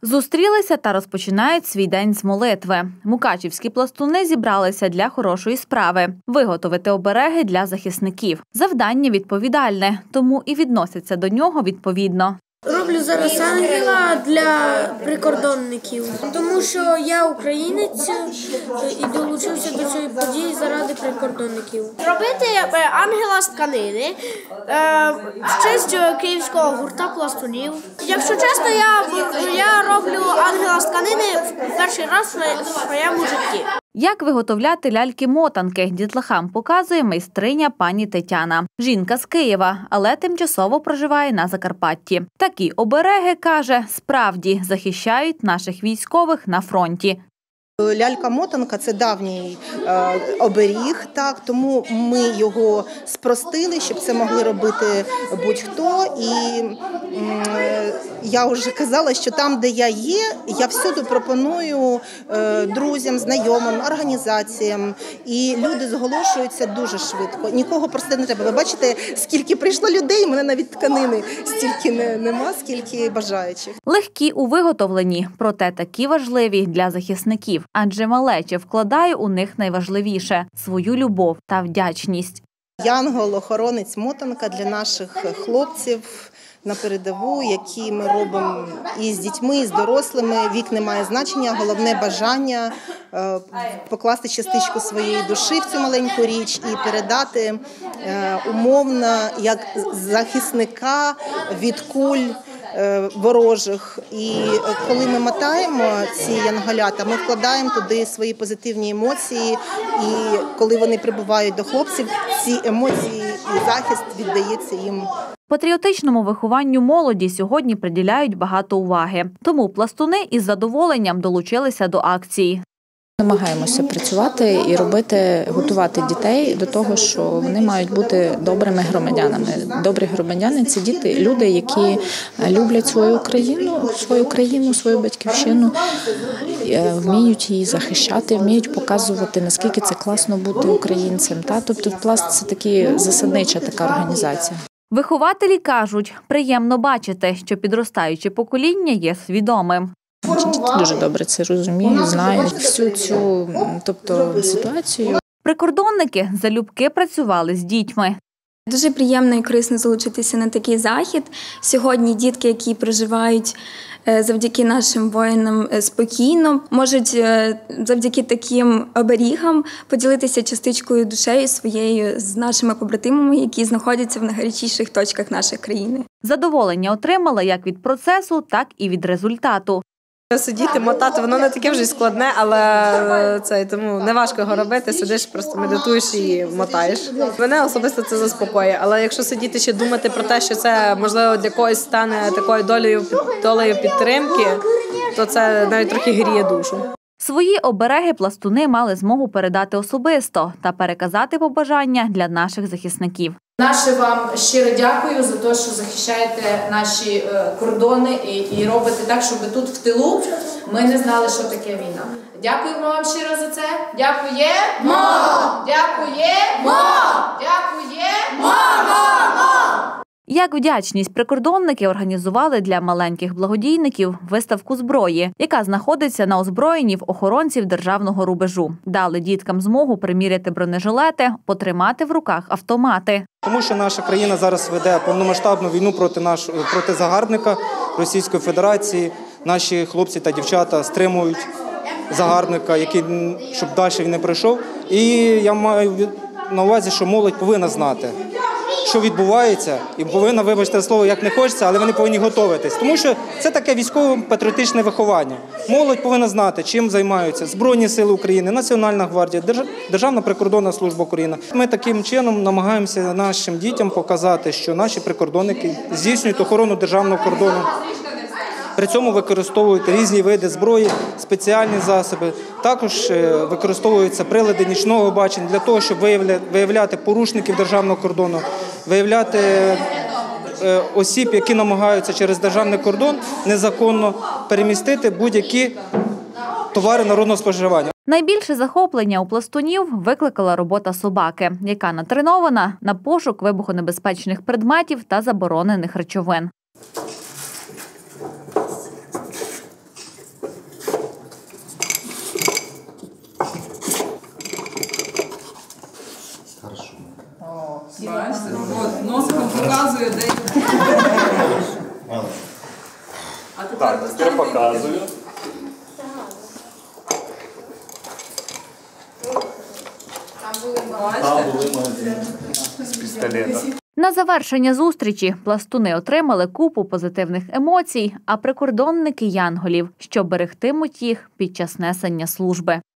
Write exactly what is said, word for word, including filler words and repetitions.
Зустрілися та розпочинають свій день з молитви. Мукачівські пластуни зібралися для хорошої справи – виготовити обереги для захисників. Завдання відповідальне, тому і відносяться до нього відповідно. Роблю зараз ангела для прикордонників, тому що я українець і долучився до цієї події заради прикордонників. Робити ангела з тканини в честь київського гурта пластунів. Якщо чесно, я, я роблю ангела з тканини в перший раз в своєму житті. Як виготовляти ляльки-мотанки дітлахам показує майстриня пані Тетяна. Жінка з Києва, але тимчасово проживає на Закарпатті. Такі обереги, каже, справді захищають наших військових на фронті. Лялька-мотанка – це давній е, оберіг, так, тому ми його спростили, щоб це могли робити будь-хто. І е, я вже казала, що там, де я є, я всюди пропоную е, друзям, знайомим, організаціям. І люди зголошуються дуже швидко. Нікого просто не треба. Ви бачите, скільки прийшло людей, у мене навіть тканини стільки не, нема, скільки бажаючих. Легкі у виготовленні, проте такі важливі для захисників. Адже малеча вкладає у них найважливіше – свою любов та вдячність. Янгол-охоронець мотанка для наших хлопців на передову, які ми робимо і з дітьми, і з дорослими. Вік не має значення, головне бажання е, покласти частичку своєї душі в цю маленьку річ і передати е, умовно як захисника від куль ворожих. І коли ми мотаємо ці янголята, ми вкладаємо туди свої позитивні емоції. І коли вони прибувають до хлопців, ці емоції і захист віддається їм. Патріотичному вихованню молоді сьогодні приділяють багато уваги. Тому пластуни із задоволенням долучилися до акції. Намагаємося працювати і робити, готувати дітей до того, що вони мають бути добрими громадянами. Добрі громадяни – це діти, люди, які люблять свою країну, свою країну, свою батьківщину, вміють її захищати, вміють показувати, наскільки це класно бути українцем. Тобто пласт – це такі засаднича така організація. Вихователі кажуть, приємно бачити, що підростаюче покоління є свідомим. Дуже добре це розуміють, знають всю цю тобто, ситуацію. Прикордонники залюбки працювали з дітьми. Дуже приємно і корисно залучитися на такий захід. Сьогодні дітки, які проживають завдяки нашим воїнам спокійно, можуть завдяки таким оберігам поділитися частичкою душею своєю з нашими побратимами, які знаходяться в найгарячіших точках нашої країни. Задоволення отримала як від процесу, так і від результату. Сидіти, мотати, воно не таке вже складне, але це, тому не важко його робити, сидиш, просто медитуєш і мотаєш. Мене особисто це заспокоює, але якщо сидіти ще думати про те, що це, можливо, для когось стане такою долею, долею підтримки, то це навіть трохи гріє душу. Свої обереги пластуни мали змогу передати особисто та переказати побажання для наших захисників. Наше вам щиро дякую за те, що захищаєте наші кордони і, і робите так, щоб тут в тилу ми не знали, що таке війна. Дякуємо вам щиро за це. Дякуємо! Дякуємо! Дякуємо! Як вдячність прикордонники організували для маленьких благодійників виставку зброї, яка знаходиться на озброєнні в охоронців державного рубежу. Дали діткам змогу приміряти бронежилети, потримати в руках автомати. Тому що наша країна зараз веде повномасштабну війну проти нашого проти загарбника Російської Федерації. Наші хлопці та дівчата стримують загарбника, який щоб далі він не прийшов. І я маю на увазі, що молодь повинна знати, що відбувається, і повинна, вибачте слово, як не хочеться, але вони повинні готуватись. Тому що це таке військово-патріотичне виховання. Молодь повинна знати, чим займаються Збройні сили України, Національна гвардія, Державна прикордонна служба України. Ми таким чином намагаємося нашим дітям показати, що наші прикордонники здійснюють охорону державного кордону. При цьому використовують різні види зброї, спеціальні засоби. Також використовуються прилади нічного бачення для того, щоб виявляти порушників державного кордону, виявляти осіб, які намагаються через державний кордон незаконно перемістити будь-які товари народного споживання. Найбільше захоплення у пластунів викликала робота собаки, яка натренована на пошук вибухонебезпечних предметів та заборонених речовин. Бачите? От, носиком показує, де. А тепер Так, тепер показую. Там були магазини з пістолета. На завершення зустрічі пластуни отримали купу позитивних емоцій, а прикордонники – янголів, що берегтимуть їх під час несення служби.